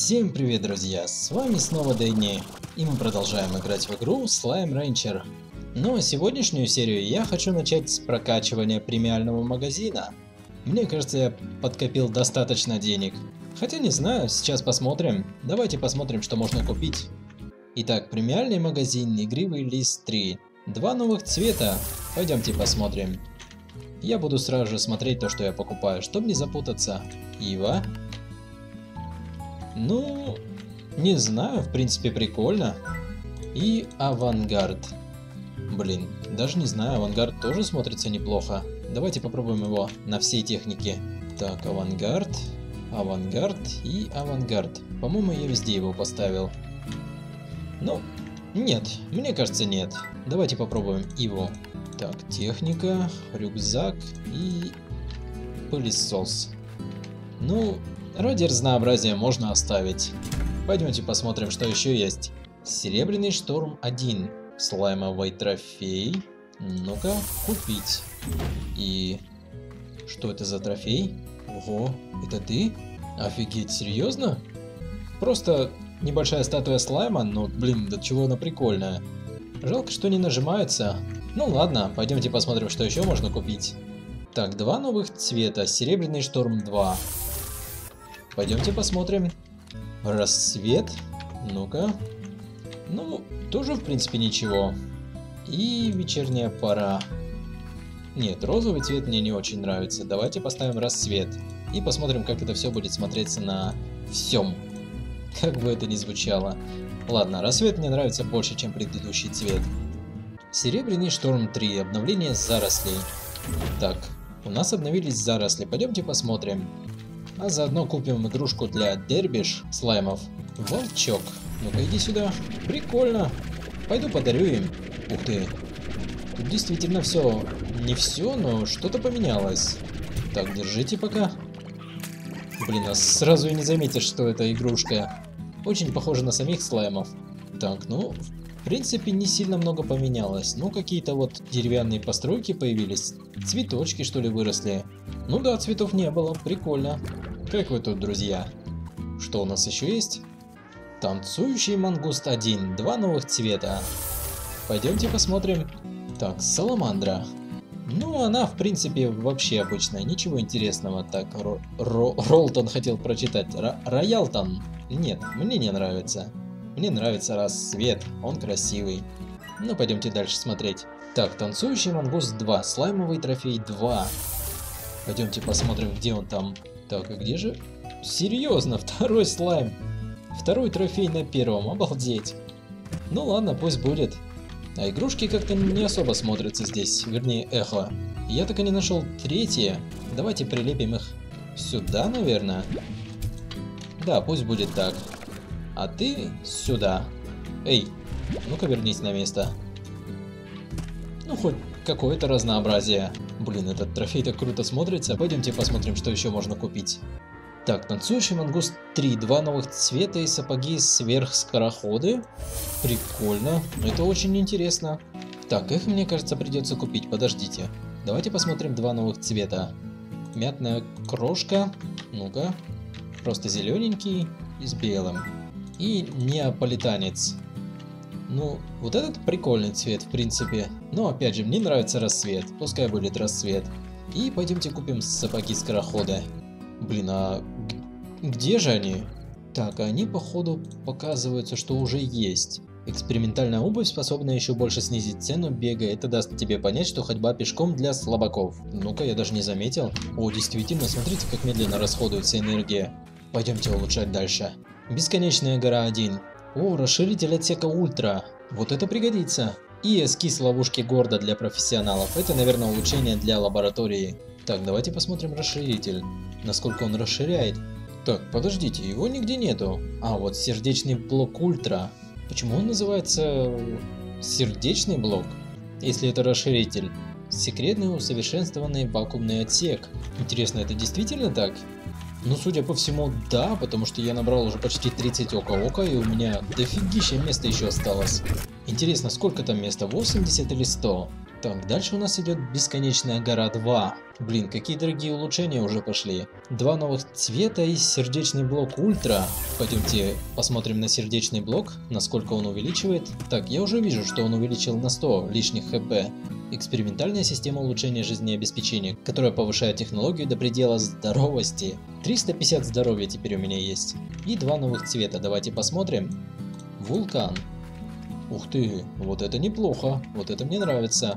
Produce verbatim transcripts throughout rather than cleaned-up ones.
Всем привет, друзья! С вами снова Дэнни, и мы продолжаем играть в игру Slime Rancher. Но сегодняшнюю серию я хочу начать с прокачивания премиального магазина. Мне кажется, я подкопил достаточно денег. Хотя не знаю, сейчас посмотрим. Давайте посмотрим, что можно купить. Итак, премиальный магазин, игривый лист три. Два новых цвета. Пойдемте посмотрим. Я буду сразу же смотреть то, что я покупаю, чтобы не запутаться. Ива. Ну, не знаю, в принципе прикольно. И авангард. Блин, даже не знаю, авангард тоже смотрится неплохо. Давайте попробуем его на всей технике. Так, авангард, авангард и авангард. По-моему, я везде его поставил. Ну, нет, мне кажется, нет. Давайте попробуем его. Так, техника, рюкзак и пылесос. Ну, ради разнообразия можно оставить. Пойдемте посмотрим, что еще есть. Серебряный шторм один. Слаймовый трофей. Ну-ка, купить. И... что это за трофей? Ого, это ты? Офигеть, серьезно? Просто небольшая статуя слайма, но, блин, до чего она прикольная. Жалко, что не нажимается. Ну ладно, пойдемте посмотрим, что еще можно купить. Так, два новых цвета. Серебряный шторм два. Пойдемте посмотрим. Рассвет. Ну-ка. Ну, тоже в принципе ничего. И вечерняя пора. Нет, розовый цвет мне не очень нравится. Давайте поставим рассвет. И посмотрим, как это все будет смотреться на всем. Как бы это ни звучало. Ладно, рассвет мне нравится больше, чем предыдущий цвет. Серебряный шторм три. Обновление зарослей. Так, у нас обновились заросли. Пойдемте посмотрим. А заодно купим игрушку для дербиш слаймов. Волчок. Ну-ка иди сюда. Прикольно. Пойду подарю им. Ух ты. Тут действительно все. Не все, но что-то поменялось. Так, держите пока. Блин, а сразу и не заметишь, что это игрушка. Очень похожа на самих слаймов. Так, ну, в принципе, не сильно много поменялось. Ну, какие-то вот деревянные постройки появились. Цветочки, что ли, выросли. Ну да, цветов не было. Прикольно. Как вы тут, друзья? Что у нас еще есть? Танцующий мангуст один. Два новых цвета. Пойдемте посмотрим. Так, саламандра. Ну, она, в принципе, вообще обычная. Ничего интересного. Так, Ро Ро Ролтон хотел прочитать. Р Роялтон. Нет, мне не нравится. Мне нравится рассвет. Он красивый. Ну, пойдемте дальше смотреть. Так, танцующий мангуст два. Слаймовый трофей два. Пойдемте посмотрим, где он там. Так, и где же? Серьезно, второй слайм. Второй трофей на первом, обалдеть. Ну ладно, пусть будет. А игрушки как-то не особо смотрятся здесь, вернее эхо. Я так и не нашел третье. Давайте прилепим их сюда, наверное. Да, пусть будет так. А ты сюда. Эй, ну-ка вернись на место. Ну хоть какое-то разнообразие. Блин, этот трофей так круто смотрится. Пойдемте посмотрим, что еще можно купить. Так, танцующий мангуст три. Два новых цвета и сапоги сверхскороходы. Прикольно. Это очень интересно. Так, их, мне кажется, придется купить. Подождите. Давайте посмотрим два новых цвета. Мятная крошка. Ну-ка. Просто зелененький и с белым. И неаполитанец. Ну, вот этот прикольный цвет, в принципе. Но, опять же, мне нравится рассвет. Пускай будет рассвет. И пойдемте купим сапоги скорохода. Блин, а где же они? Так, они, походу, показываются, что уже есть. Экспериментальная обувь, способная еще больше снизить цену бега. Это даст тебе понять, что ходьба пешком для слабаков. Ну-ка, я даже не заметил. О, действительно, смотрите, как медленно расходуется энергия. Пойдемте улучшать дальше. Бесконечная гора один. О, расширитель отсека ультра. Вот это пригодится. И эскиз ловушки Горда для профессионалов. Это, наверное, улучшение для лаборатории. Так, давайте посмотрим расширитель. Насколько он расширяет. Так, подождите, его нигде нету. А, вот сердечный блок ультра. Почему он называется сердечный блок, если это расширитель? Секретный усовершенствованный вакуумный отсек. Интересно, это действительно так? Ну, судя по всему, да, потому что я набрал уже почти тридцать ока-ока, и у меня дофигища места еще осталось. Интересно, сколько там места? восемьдесят или сто? Так, дальше у нас идет Бесконечная гора два. Блин, какие дорогие улучшения уже пошли. Два новых цвета и сердечный блок ультра. Пойдемте посмотрим на сердечный блок, насколько он увеличивает. Так, я уже вижу, что он увеличил на сто лишних хп. Экспериментальная система улучшения жизнеобеспечения, которая повышает технологию до предела здоровости. триста пятьдесят здоровья теперь у меня есть. И два новых цвета, давайте посмотрим. Вулкан. Ух ты, вот это неплохо, вот это мне нравится.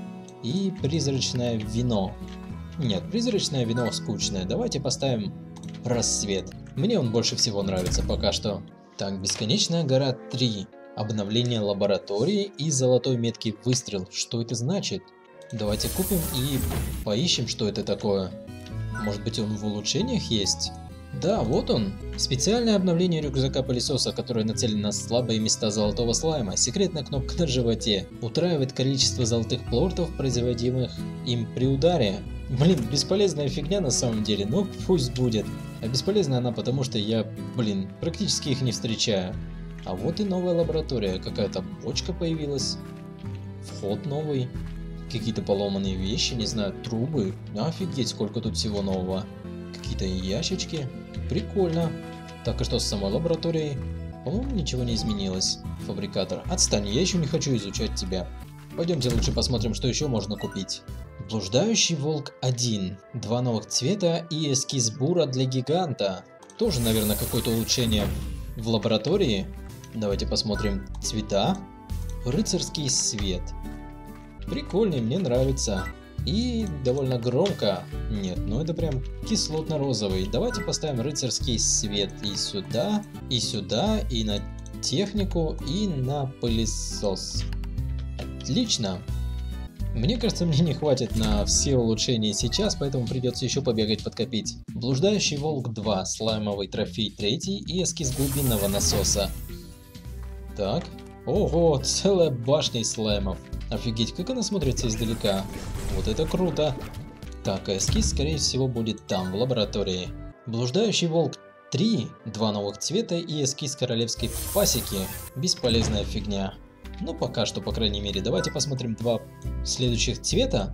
И призрачное вино. Нет, призрачное вино скучное, давайте поставим рассвет. Мне он больше всего нравится пока что. Так, Бесконечная гора три. Обновление лаборатории и золотой меткий выстрел. Что это значит? Давайте купим и поищем, что это такое. Может быть, он в улучшениях есть? Да, вот он. Специальное обновление рюкзака-пылесоса, которое нацелено на слабые места золотого слайма. Секретная кнопка на животе. Утраивает количество золотых плортов, производимых им при ударе. Блин, бесполезная фигня на самом деле, но пусть будет. А бесполезна она потому, что я, блин, практически их не встречаю. А вот и новая лаборатория. Какая-то бочка появилась. Вход новый. Какие-то поломанные вещи, не знаю, трубы. Офигеть, сколько тут всего нового. Какие-то ящички. Прикольно. Так, и что с самой лабораторией? По-моему, ничего не изменилось. Фабрикатор. Отстань, я еще не хочу изучать тебя. Пойдемте лучше посмотрим, что еще можно купить. Блуждающий волк один. Два новых цвета и эскиз бура для гиганта. Тоже, наверное, какое-то улучшение в лаборатории. Давайте посмотрим цвета. Рыцарский свет. Прикольный, мне нравится. И довольно громко. Нет, ну это прям кислотно-розовый. Давайте поставим рыцарский свет и сюда, и сюда, и на технику, и на пылесос. Отлично. Мне кажется, мне не хватит на все улучшения сейчас, поэтому придется еще побегать подкопить. Блуждающий волк два, слаймовый трофей три и эскиз глубинного насоса. Так. Ого, целая башня из слаймов. Офигеть, как она смотрится издалека. Вот это круто. Так, а эскиз, скорее всего, будет там, в лаборатории. Блуждающий волк три, два новых цвета и эскиз королевской пасеки. Бесполезная фигня. Ну, пока что, по крайней мере. Давайте посмотрим два следующих цвета.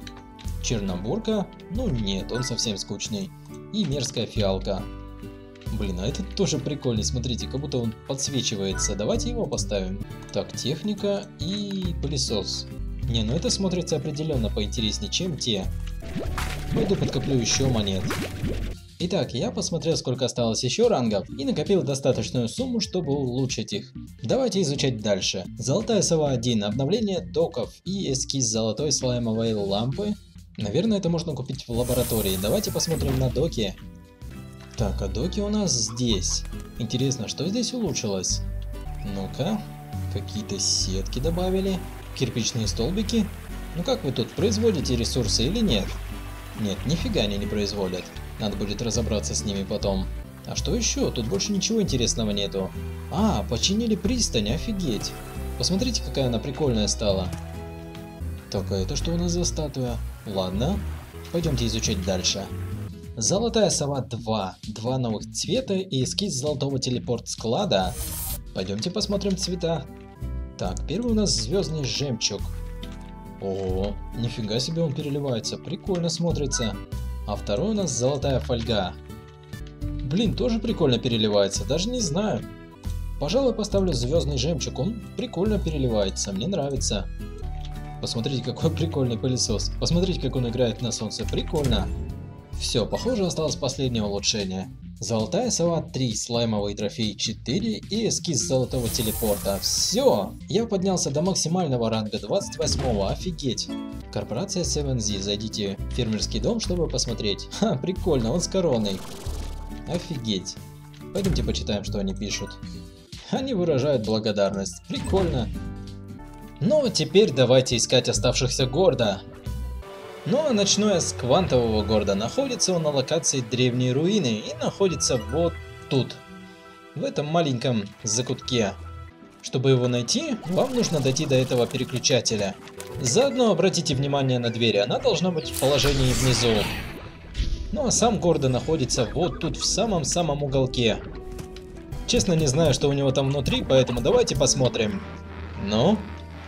Чернобурка. Ну, нет, он совсем скучный. И мерзкая фиалка. Блин, а этот тоже прикольный, смотрите, как будто он подсвечивается. Давайте его поставим. Так, техника и пылесос. Не, ну это смотрится определенно поинтереснее, чем те. Пойду подкоплю еще монет. Итак, я посмотрел, сколько осталось еще рангов, и накопил достаточную сумму, чтобы улучшить их. Давайте изучать дальше. Золотая сова один, обновление доков и эскиз золотой слаймовой лампы. Наверное, это можно купить в лаборатории. Давайте посмотрим на доки. Так, а доки у нас здесь. Интересно, что здесь улучшилось? Ну-ка, какие-то сетки добавили, кирпичные столбики. Ну как вы тут, производите ресурсы или нет? Нет, нифига они не производят. Надо будет разобраться с ними потом. А что еще? Тут больше ничего интересного нету. А, починили пристань, офигеть. Посмотрите, какая она прикольная стала. Так, а это что у нас за статуя? Ладно, пойдемте изучать дальше. Золотая сова два. Два новых цвета и эскиз золотого телепорт-склада. Пойдемте посмотрим цвета. Так, первый у нас звездный жемчуг. О, нифига себе он переливается, прикольно смотрится. А второй у нас золотая фольга. Блин, тоже прикольно переливается, даже не знаю. Пожалуй, поставлю звездный жемчуг, он прикольно переливается, мне нравится. Посмотрите, какой прикольный пылесос. Посмотрите, как он играет на солнце, прикольно. Все, похоже, осталось последнее улучшение. Золотая сова три, слаймовый трофей четыре и эскиз золотого телепорта. Все! Я поднялся до максимального ранга двадцать восьмого, офигеть! Корпорация севен зи, зайдите в фермерский дом, чтобы посмотреть. Ха, прикольно, он с короной. Офигеть. Пойдемте почитаем, что они пишут. Они выражают благодарность. Прикольно. Ну, теперь давайте искать оставшихся города. Ну а начну я с квантового города. Находится он на локации древней руины и находится вот тут, в этом маленьком закутке. Чтобы его найти, вам нужно дойти до этого переключателя. Заодно обратите внимание на дверь, она должна быть в положении внизу. Ну а сам Гордо находится вот тут в самом-самом уголке. Честно не знаю, что у него там внутри, поэтому давайте посмотрим. Ну?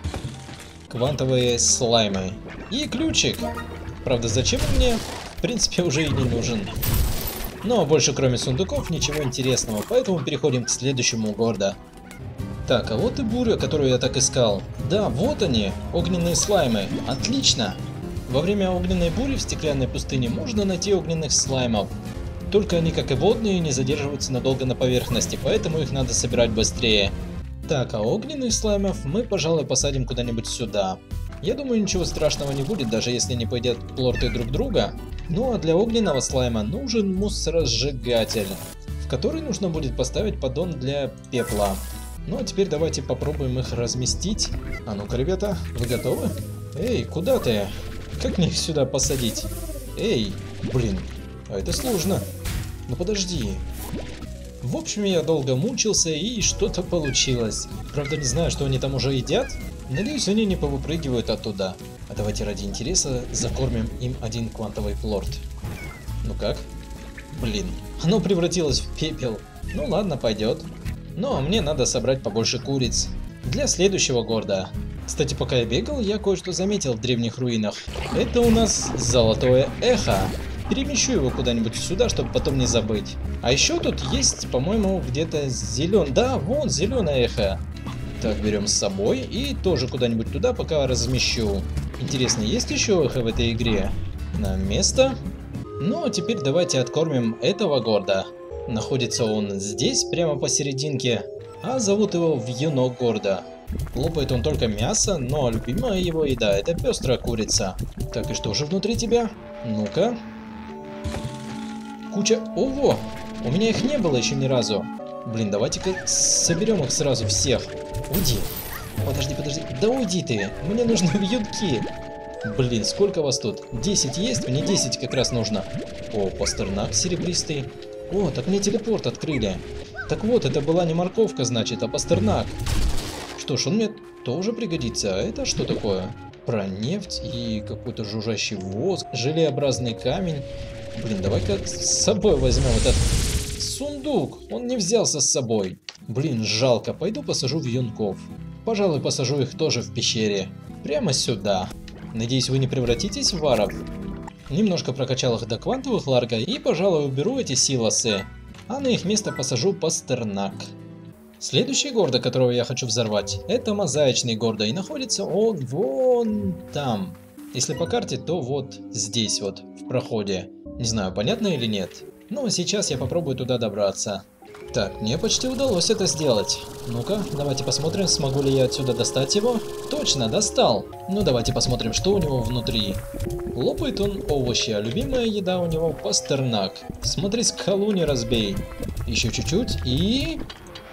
Квантовые слаймы. И ключик. Правда, зачем он мне? В принципе, уже и не нужен. Но больше кроме сундуков ничего интересного, поэтому переходим к следующему Гордо. Так, а вот и буря, которую я так искал. Да, вот они, огненные слаймы. Отлично! Во время огненной бури в стеклянной пустыне можно найти огненных слаймов. Только они, как и водные, не задерживаются надолго на поверхности, поэтому их надо собирать быстрее. Так, а огненных слаймов мы, пожалуй, посадим куда-нибудь сюда. Я думаю, ничего страшного не будет, даже если не поедят плорты друг друга. Ну а для огненного слайма нужен мусоросжигатель, в который нужно будет поставить поддон для пепла. Ну а теперь давайте попробуем их разместить. А ну-ка, ребята, вы готовы? Эй, куда ты? Как мне их сюда посадить? Эй, блин, а это сложно. Ну подожди. В общем, я долго мучился и что-то получилось. Правда, не знаю, что они там уже едят. Надеюсь, они не повыпрыгивают оттуда. А давайте ради интереса закормим им один квантовый плорт. Ну как? Блин, оно превратилось в пепел. Ну ладно, пойдет. Ну а мне надо собрать побольше куриц. Для следующего Гордо. Кстати, пока я бегал, я кое-что заметил в древних руинах. Это у нас золотое эхо. Перемещу его куда-нибудь сюда, чтобы потом не забыть. А еще тут есть, по-моему, где-то зеленый. Да, вон зеленое эхо. Так, берем с собой и тоже куда-нибудь туда пока размещу. Интересно, есть еще эхо в этой игре? На место. Ну, а теперь давайте откормим этого Гордо. Находится он здесь, прямо посерединке. А зовут его Вьюнок Гордо. Лопает он только мясо, но любимая его еда — это пестрая курица. Так, и что же внутри тебя? Ну-ка. Куча... Ого! У меня их не было еще ни разу. Блин, давайте-ка соберем их сразу всех. Уйди. Подожди, подожди. Да уйди ты. Мне нужны вьюнки. Блин, сколько вас тут? десять есть? Мне десять как раз нужно. О, пастернак серебристый. О, так мне телепорт открыли. Так вот, это была не морковка, значит, а пастернак. Что ж, он мне тоже пригодится. А это что такое? Про нефть и какой-то жужжащий воск, желеобразный камень. Блин, давай-ка с собой возьмем этот сундук. Он не взялся с собой. Блин, жалко. Пойду посажу вьюнков. Пожалуй, посажу их тоже в пещере. Прямо сюда. Надеюсь, вы не превратитесь в варов. Немножко прокачал их до квантовых ларга и, пожалуй, уберу эти силосы. А на их место посажу пастернак. Следующий Гордо, которого я хочу взорвать, это мозаичный Гордо, и находится он вон там. Если по карте, то вот здесь вот, в проходе. Не знаю, понятно или нет. Но сейчас я попробую туда добраться. Так, мне почти удалось это сделать. Ну-ка, давайте посмотрим, смогу ли я отсюда достать его. Точно, достал. Ну давайте посмотрим, что у него внутри. Лопает он овощи, а любимая еда у него пастернак. Смотри, скалу не разбей. Еще чуть-чуть и...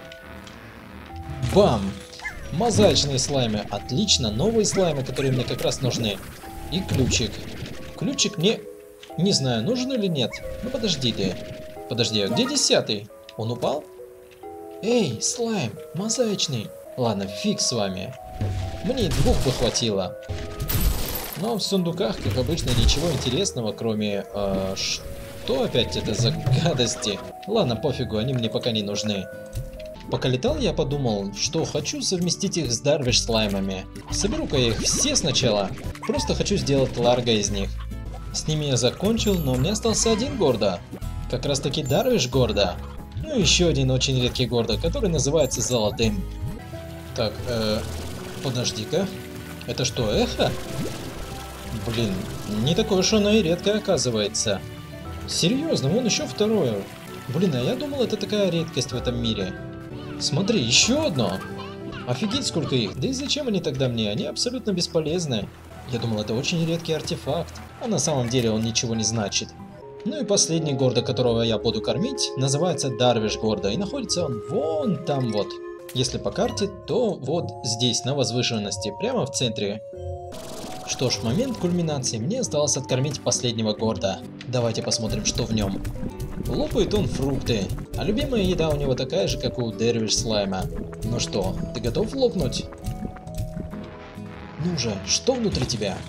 Бам! Мозаичные слаймы. Отлично, новые слаймы, которые мне как раз нужны. И ключик. Ключик мне... Не знаю, нужен или нет. Ну подожди ты. Подожди, а где десятый? Он упал? Эй, слайм, мозаичный. Ладно, фиг с вами. Мне и двух бы хватило. Но в сундуках, как обычно, ничего интересного, кроме... Э, что опять это за гадости? Ладно, пофигу, они мне пока не нужны. Пока летал, я подумал, что хочу совместить их с Дарвиш слаймами. Соберу-ка я их все сначала. Просто хочу сделать ларго из них. С ними я закончил, но у меня остался один Гордо. Как раз таки Дарвиш Гордо. Ну и еще один очень редкий Гордо, который называется золотым. Так, э, подожди-ка. Это что, эхо? Блин, не такое уж оно и редкое оказывается. Серьезно, вон еще второе. Блин, а я думал, это такая редкость в этом мире. Смотри, еще одно. Офигеть, сколько их. Да и зачем они тогда мне? Они абсолютно бесполезны. Я думал, это очень редкий артефакт. А на самом деле он ничего не значит. Ну и последний Гордо, которого я буду кормить, называется Дарвиш Гордо. И находится он вон там вот. Если по карте, то вот здесь, на возвышенности, прямо в центре. Что ж, в момент кульминации мне осталось откормить последнего Гордо. Давайте посмотрим, что в нем. Лопает он фрукты, а любимая еда у него такая же, как у Дарвиш слайма. Ну что, ты готов лопнуть? Ну же, что внутри тебя?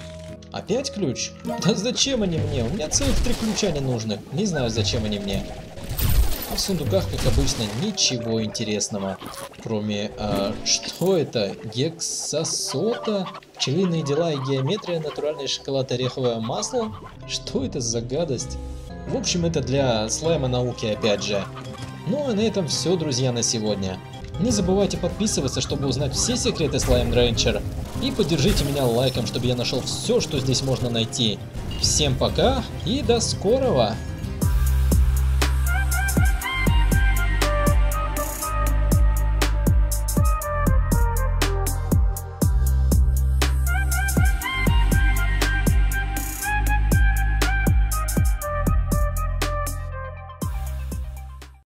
Опять ключ? Да зачем они мне? У меня целых три ключа ненужных. Не знаю, зачем они мне. А в сундуках, как обычно, ничего интересного. Кроме... А, что это? Гексасота? Пчелиные дела и геометрия, натуральный шоколад, ореховое масло? Что это за гадость? В общем, это для слайма науки, опять же. Ну а на этом все, друзья, на сегодня. Не забывайте подписываться, чтобы узнать все секреты Slime Rancher. И поддержите меня лайком, чтобы я нашел все, что здесь можно найти. Всем пока и до скорого!